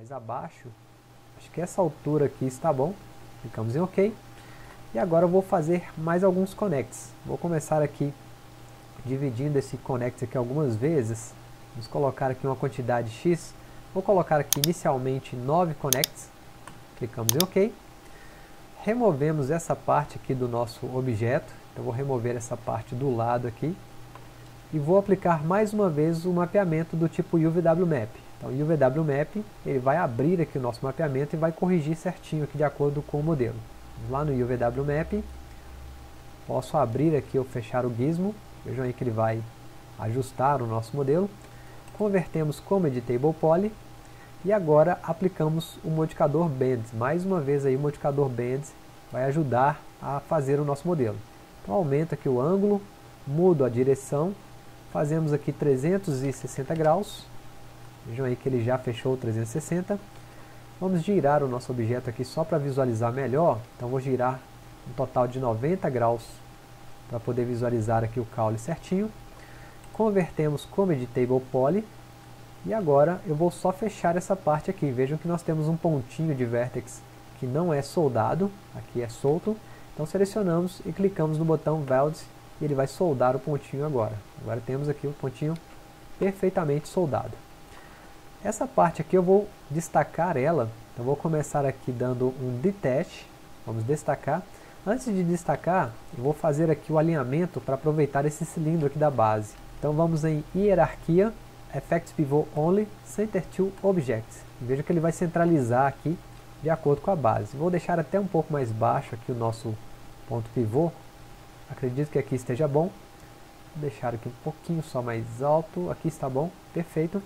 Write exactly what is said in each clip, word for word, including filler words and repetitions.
mais abaixo. Acho que essa altura aqui está bom. Clicamos em OK. E agora eu vou fazer mais alguns connects. Vou começar aqui dividindo esse connect aqui algumas vezes. Vamos colocar aqui uma quantidade X. Vou colocar aqui inicialmente nove connects. Clicamos em OK. Removemos essa parte aqui do nosso objeto. Então vou remover essa parte do lado aqui. E vou aplicar mais uma vez o mapeamento do tipo U V W Map. Então o U V W Map ele vai abrir aqui o nosso mapeamento e vai corrigir certinho aqui de acordo com o modelo. Vamos lá no U V W Map. Posso abrir aqui ou fechar o gizmo. Vejam aí que ele vai ajustar o nosso modelo. Convertemos como Editable Poly. E agora aplicamos o modificador Bend. Mais uma vez aí o modificador Bend vai ajudar a fazer o nosso modelo. Então aumento aqui o ângulo, mudo a direção, fazemos aqui trezentos e sessenta graus. Vejam aí que ele já fechou trezentos e sessenta. Vamos girar o nosso objeto aqui só para visualizar melhor. Então vou girar um total de noventa graus para poder visualizar aqui o caule certinho. Convertemos como Editable Poly. E agora eu vou só fechar essa parte aqui. Vejam que nós temos um pontinho de vértex que não é soldado, aqui é solto. Então selecionamos e clicamos no botão Weld e ele vai soldar o pontinho agora. Agora temos aqui o pontinho perfeitamente soldado. Essa parte aqui eu vou destacar ela. Então vou começar aqui dando um Detach. Vamos destacar. Antes de destacar, eu vou fazer aqui o alinhamento para aproveitar esse cilindro aqui da base. Então vamos em Hierarquia. Effects Pivot Only, Center to Objects. Veja que ele vai centralizar aqui de acordo com a base. Vou deixar até um pouco mais baixo aqui o nosso ponto pivô. Acredito que aqui esteja bom. Vou deixar aqui um pouquinho só mais alto. Aqui está bom, perfeito.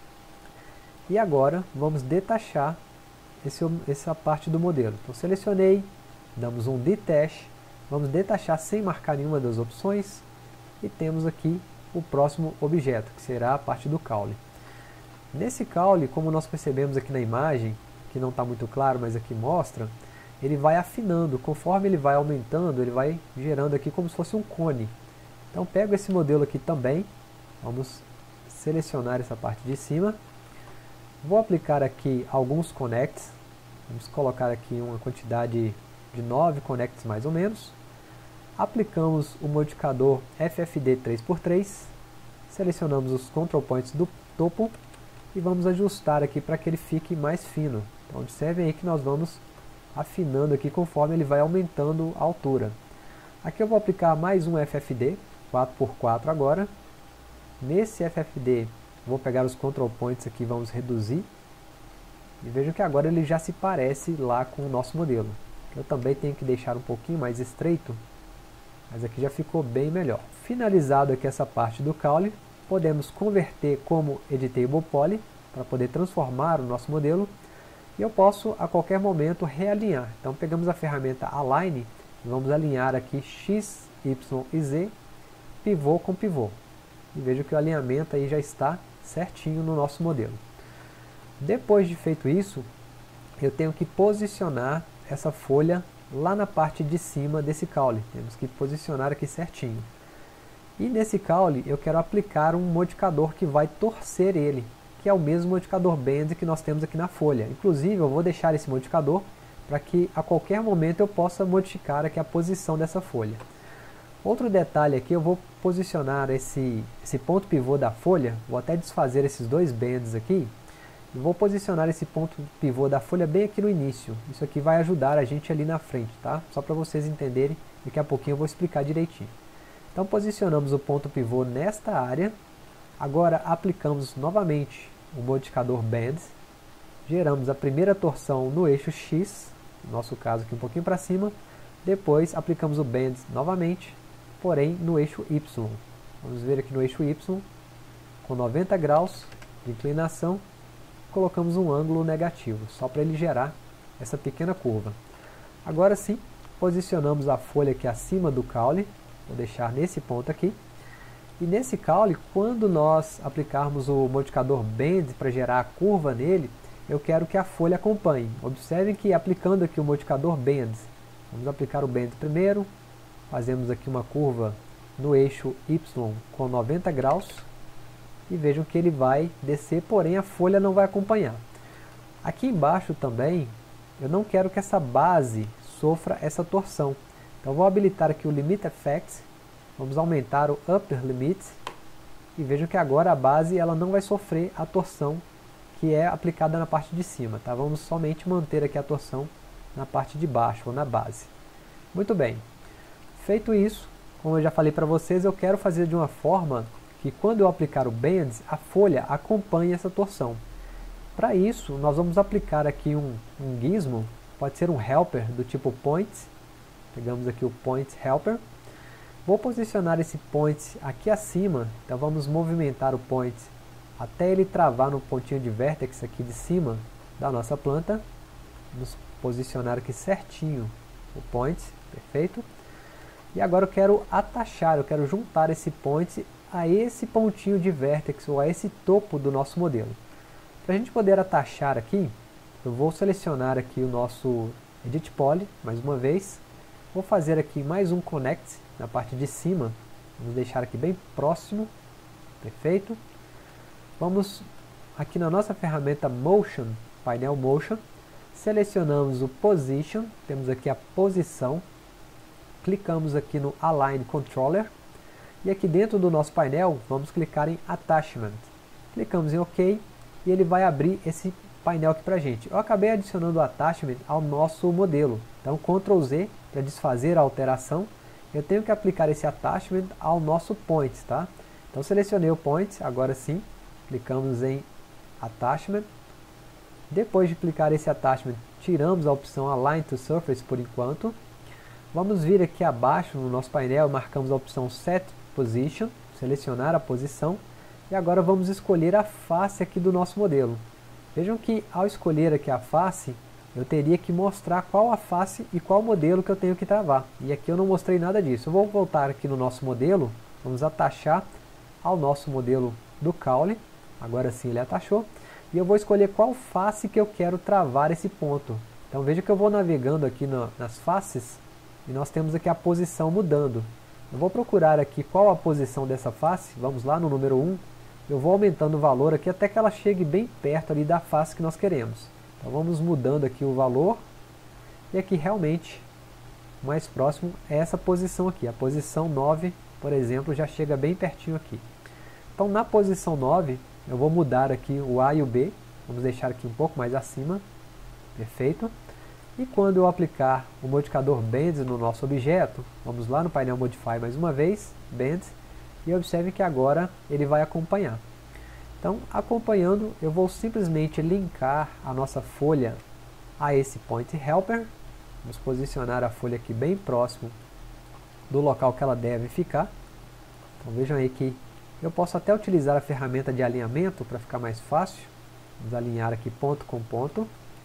E agora vamos detachar esse, essa parte do modelo. Então selecionei, damos um Detach. Vamos detachar sem marcar nenhuma das opções. E temos aqui o próximo objeto, que será a parte do caule. Nesse caule, como nós percebemos aqui na imagem, que não está muito claro, mas aqui mostra, ele vai afinando, conforme ele vai aumentando, ele vai gerando aqui como se fosse um cone. Então pego esse modelo aqui também, vamos selecionar essa parte de cima, vou aplicar aqui alguns connects, vamos colocar aqui uma quantidade de nove connects mais ou menos. Aplicamos o modificador F F D três por três, selecionamos os control points do topo e vamos ajustar aqui para que ele fique mais fino. Então observem aí que nós vamos afinando aqui conforme ele vai aumentando a altura. Aqui eu vou aplicar mais um F F D, quatro por quatro agora. Nesse F F D vou pegar os control points aqui e vamos reduzir. E vejam que agora ele já se parece lá com o nosso modelo. Eu também tenho que deixar um pouquinho mais estreito, mas aqui já ficou bem melhor. Finalizado aqui essa parte do caule, podemos converter como Editable Poly, para poder transformar o nosso modelo. E eu posso a qualquer momento realinhar. Então pegamos a ferramenta Align, e vamos alinhar aqui X, Y e Z, pivô com pivô. E vejo que o alinhamento aí já está certinho no nosso modelo. Depois de feito isso, eu tenho que posicionar essa folha lá na parte de cima desse caule. Temos que posicionar aqui certinho. E nesse caule eu quero aplicar um modificador que vai torcer ele, que é o mesmo modificador Bend que nós temos aqui na folha. Inclusive eu vou deixar esse modificador para que a qualquer momento eu possa modificar aqui a posição dessa folha. Outro detalhe aqui, eu vou posicionar esse, esse ponto pivô da folha, vou até desfazer esses dois bends aqui, e vou posicionar esse ponto pivô da folha bem aqui no início. Isso aqui vai ajudar a gente ali na frente, tá? Só para vocês entenderem, daqui a pouquinho eu vou explicar direitinho. Então posicionamos o ponto pivô nesta área, agora aplicamos novamente o modificador Bend, geramos a primeira torção no eixo X, no nosso caso aqui um pouquinho para cima, depois aplicamos o Bend novamente, porém no eixo Y. Vamos ver aqui no eixo Y, com noventa graus de inclinação, colocamos um ângulo negativo, só para ele gerar essa pequena curva. Agora sim, posicionamos a folha aqui acima do caule, vou deixar nesse ponto aqui, e nesse caule, quando nós aplicarmos o modificador Bend para gerar a curva nele, eu quero que a folha acompanhe. Observem que aplicando aqui o modificador Bend, vamos aplicar o Bend primeiro, fazemos aqui uma curva no eixo Y com noventa graus, e vejam que ele vai descer, porém a folha não vai acompanhar. Aqui embaixo também, eu não quero que essa base sofra essa torção. Então vou habilitar aqui o Limit Effects, vamos aumentar o Upper Limit, e vejam que agora a base ela não vai sofrer a torção que é aplicada na parte de cima, tá? Vamos somente manter aqui a torção na parte de baixo, ou na base. Muito bem. Feito isso, como eu já falei para vocês, eu quero fazer de uma forma que quando eu aplicar o Bend, a folha acompanhe essa torção. Para isso, nós vamos aplicar aqui um, um gizmo, pode ser um helper do tipo point. Pegamos aqui o point helper. Vou posicionar esse point aqui acima, então vamos movimentar o point até ele travar no pontinho de vertex aqui de cima da nossa planta. Vamos posicionar aqui certinho o point, perfeito. E agora eu quero atachar, eu quero juntar esse point a esse pontinho de vertex ou a esse topo do nosso modelo. Para a gente poder atachar aqui, eu vou selecionar aqui o nosso Edit Poly, mais uma vez. Vou fazer aqui mais um Connect na parte de cima, vamos deixar aqui bem próximo, perfeito. Vamos aqui na nossa ferramenta Motion, painel Motion, selecionamos o Position, temos aqui a posição, clicamos aqui no Align Controller, e aqui dentro do nosso painel, vamos clicar em Attachment. Clicamos em OK, e ele vai abrir esse painel aqui pra gente. Eu acabei adicionando o Attachment ao nosso modelo, então control Z para desfazer a alteração, eu tenho que aplicar esse Attachment ao nosso Point, tá? Então selecionei o Point, agora sim, clicamos em Attachment. Depois de clicar esse Attachment, tiramos a opção Align to Surface por enquanto. Vamos vir aqui abaixo no nosso painel, marcamos a opção Set Position, selecionar a posição. E agora vamos escolher a face aqui do nosso modelo. Vejam que ao escolher aqui a face, eu teria que mostrar qual a face e qual modelo que eu tenho que travar. E aqui eu não mostrei nada disso. Eu vou voltar aqui no nosso modelo, vamos atachar ao nosso modelo do caule. Agora sim ele atachou. E eu vou escolher qual face que eu quero travar esse ponto. Então veja que eu vou navegando aqui no, nas faces e nós temos aqui a posição mudando. Eu vou procurar aqui qual a posição dessa face. Vamos lá no número um. Eu vou aumentando o valor aqui até que ela chegue bem perto ali da face que nós queremos. Então vamos mudando aqui o valor. E aqui realmente, o mais próximo é essa posição aqui. A posição nove, por exemplo, já chega bem pertinho aqui. Então na posição nove, eu vou mudar aqui o A e o B. Vamos deixar aqui um pouco mais acima. Perfeito. E quando eu aplicar o modificador Bend no nosso objeto, vamos lá no painel Modify mais uma vez, Bend. E observe que agora ele vai acompanhar. Então, acompanhando, eu vou simplesmente linkar a nossa folha a esse Point Helper. Vamos posicionar a folha aqui bem próximo do local que ela deve ficar. Então vejam aí que eu posso até utilizar a ferramenta de alinhamento para ficar mais fácil. Vamos alinhar aqui ponto com ponto.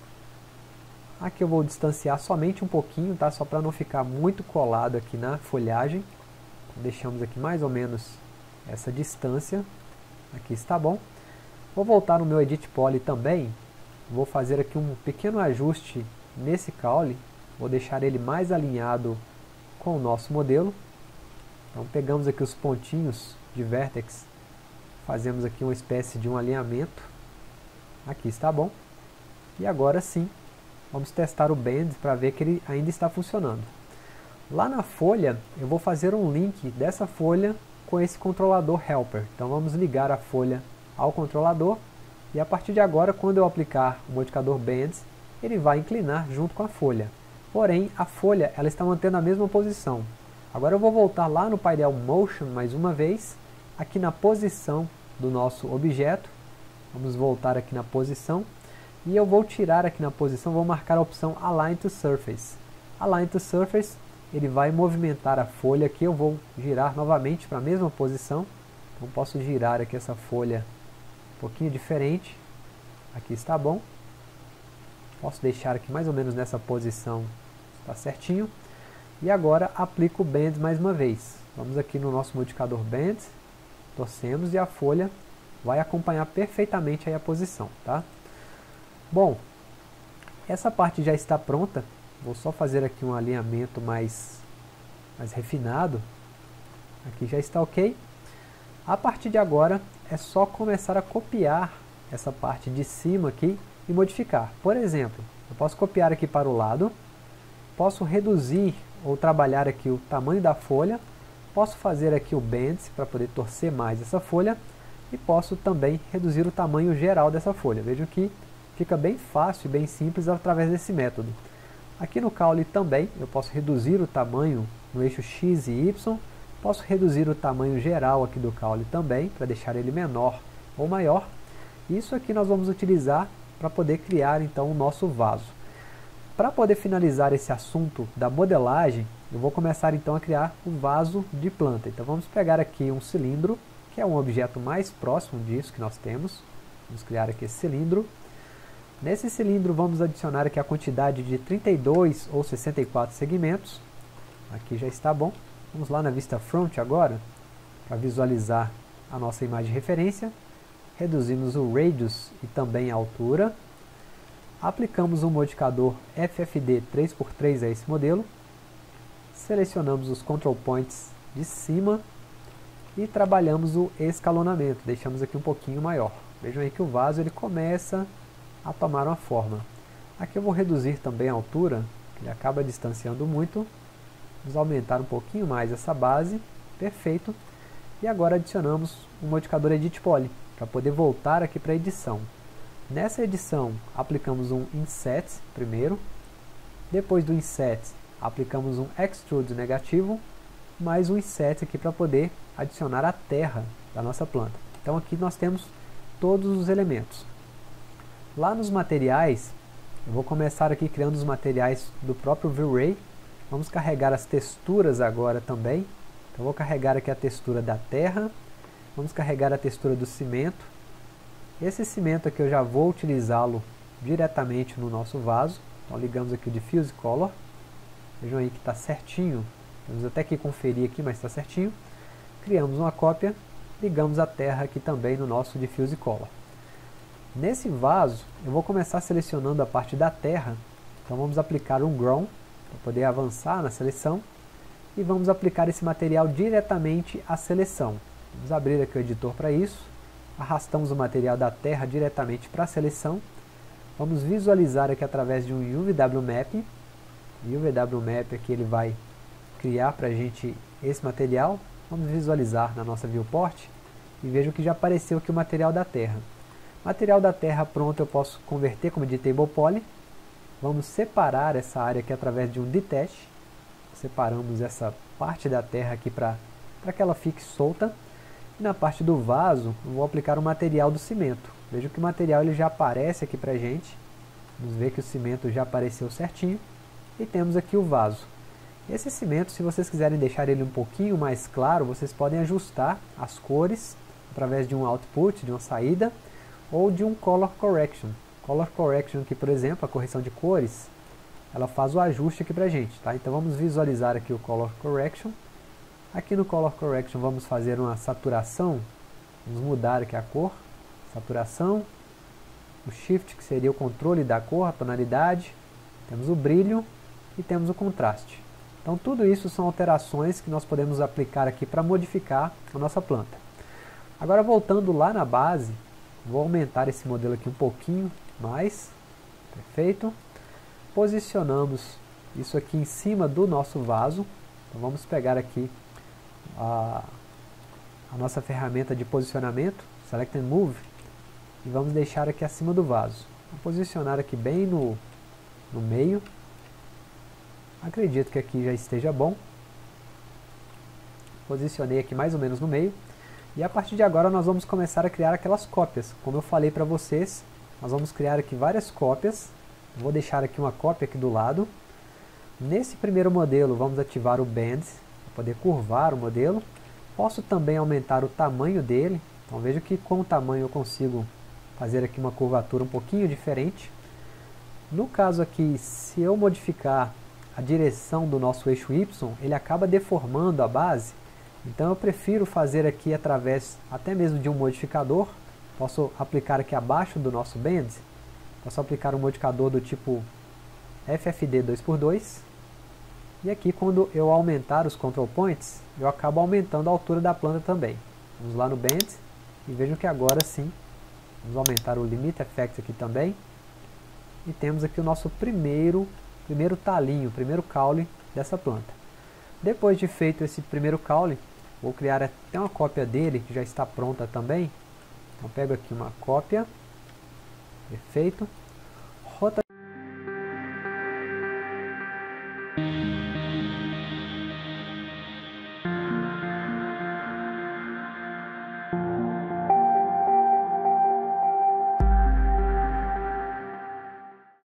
Aqui eu vou distanciar somente um pouquinho, tá? Só para não ficar muito colado aqui na folhagem. Deixamos aqui mais ou menos essa distância. Aqui está bom. Vou voltar no meu Edit Poly também. Vou fazer aqui um pequeno ajuste nesse caule. Vou deixar ele mais alinhado com o nosso modelo. Então pegamos aqui os pontinhos de vertex. Fazemos aqui uma espécie de um alinhamento. Aqui está bom. E agora sim, vamos testar o Bend para ver que ele ainda está funcionando. Lá na folha, eu vou fazer um link dessa folha com esse controlador Helper. Então vamos ligar a folha ao controlador e a partir de agora, quando eu aplicar o modificador Bend, ele vai inclinar junto com a folha. Porém, a folha ela está mantendo a mesma posição. Agora eu vou voltar lá no painel Motion mais uma vez, aqui na posição do nosso objeto. Vamos voltar aqui na posição e eu vou tirar aqui na posição, vou marcar a opção Align to Surface. Align to Surface, ele vai movimentar a folha aqui, eu vou girar novamente para a mesma posição. Então posso girar aqui essa folha um pouquinho diferente. Aqui está bom. Posso deixar aqui mais ou menos nessa posição, está certinho. E agora aplico o Bend mais uma vez. Vamos aqui no nosso modificador Bend, torcemos e a folha vai acompanhar perfeitamente aí a posição, tá? Bom, essa parte já está pronta. Vou só fazer aqui um alinhamento mais, mais refinado. Aqui já está ok. A partir de agora é só começar a copiar essa parte de cima aqui e modificar. Por exemplo, eu posso copiar aqui para o lado, posso reduzir ou trabalhar aqui o tamanho da folha, posso fazer aqui o bend para poder torcer mais essa folha e posso também reduzir o tamanho geral dessa folha. Vejam que fica bem fácil e bem simples através desse método. Aqui no caule também eu posso reduzir o tamanho no eixo X e Y, posso reduzir o tamanho geral aqui do caule também, para deixar ele menor ou maior. Isso aqui nós vamos utilizar para poder criar então o nosso vaso. Para poder finalizar esse assunto da modelagem, eu vou começar então a criar o vaso de planta. Então vamos pegar aqui um cilindro, que é um objeto mais próximo disso que nós temos. Vamos criar aqui esse cilindro. Nesse cilindro vamos adicionar aqui a quantidade de trinta e dois ou sessenta e quatro segmentos. Aqui já está bom. Vamos lá na vista front agora, para visualizar a nossa imagem de referência. Reduzimos o radius e também a altura. Aplicamos um modificador F F D três por três a esse modelo. Selecionamos os control points de cima e trabalhamos o escalonamento. Deixamos aqui um pouquinho maior. Vejam aí que o vaso ele começa a tomar uma forma. Aqui eu vou reduzir também a altura, que ele acaba distanciando muito. Vamos aumentar um pouquinho mais essa base. Perfeito. E agora adicionamos um modificador Edit Poly, para poder voltar aqui para a edição. Nessa edição, aplicamos um Inset primeiro. Depois do Inset, aplicamos um Extrude negativo, mais um Inset aqui para poder adicionar a terra da nossa planta. Então aqui nós temos todos os elementos. Lá nos materiais, eu vou começar aqui criando os materiais do próprio V-Ray. Vamos carregar as texturas agora também. Então vou carregar aqui a textura da terra. Vamos carregar a textura do cimento. Esse cimento aqui eu já vou utilizá-lo diretamente no nosso vaso. Então ligamos aqui o Diffuse Color. Vejam aí que está certinho. Temos até que conferir aqui, mas está certinho. Criamos uma cópia. Ligamos a terra aqui também no nosso Diffuse Color. Nesse vaso, eu vou começar selecionando a parte da terra. Então vamos aplicar um Grown, para poder avançar na seleção. E vamos aplicar esse material diretamente à seleção. Vamos abrir aqui o editor para isso. Arrastamos o material da terra diretamente para a seleção. Vamos visualizar aqui através de um U V W Map. O U V W Map aqui ele vai criar para a gente esse material. Vamos visualizar na nossa viewport. E vejo que já apareceu aqui o material da terra. Material da terra pronto eu posso converter como Editable Poly. Vamos separar essa área aqui através de um Detach. Separamos essa parte da terra aqui para que ela fique solta. E na parte do vaso eu vou aplicar o material do cimento. Veja que o material ele já aparece aqui para a gente. Vamos ver que o cimento já apareceu certinho. E temos aqui o vaso. Esse cimento, se vocês quiserem deixar ele um pouquinho mais claro, vocês podem ajustar as cores através de um output, de uma saída, ou de um Color Correction. Color Correction aqui, por exemplo, a correção de cores, ela faz o ajuste aqui pra gente, tá? Então vamos visualizar aqui o Color Correction. Aqui no Color Correction vamos fazer uma saturação, vamos mudar aqui a cor, saturação, o Shift que seria o controle da cor, a tonalidade, temos o brilho e temos o contraste. Então tudo isso são alterações que nós podemos aplicar aqui para modificar a nossa planta. Agora voltando lá na base, vou aumentar esse modelo aqui um pouquinho mais, perfeito. Posicionamos isso aqui em cima do nosso vaso. Então vamos pegar aqui a, a nossa ferramenta de posicionamento, Select and Move, e vamos deixar aqui acima do vaso. Vou posicionar aqui bem no, no meio. Acredito que aqui já esteja bom. Posicionei aqui mais ou menos no meio. E a partir de agora nós vamos começar a criar aquelas cópias. Como eu falei para vocês, nós vamos criar aqui várias cópias. Vou deixar aqui uma cópia aqui do lado. Nesse primeiro modelo vamos ativar o Bend, para poder curvar o modelo. Posso também aumentar o tamanho dele. Então veja que com o tamanho eu consigo fazer aqui uma curvatura um pouquinho diferente. No caso aqui, se eu modificar a direção do nosso eixo Y, ele acaba deformando a base. Então eu prefiro fazer aqui através até mesmo de um modificador. Posso aplicar aqui abaixo do nosso Bend. Posso aplicar um modificador do tipo F F D dois por dois. E aqui quando eu aumentar os control points, eu acabo aumentando a altura da planta também. Vamos lá no Bend e vejam que agora sim, vamos aumentar o Limit Effect aqui também. e temos aqui o nosso primeiro, primeiro talinho, primeiro caule dessa planta. Depois de feito esse primeiro caule, vou criar até uma cópia dele, que já está pronta também. Então pego aqui uma cópia, perfeito.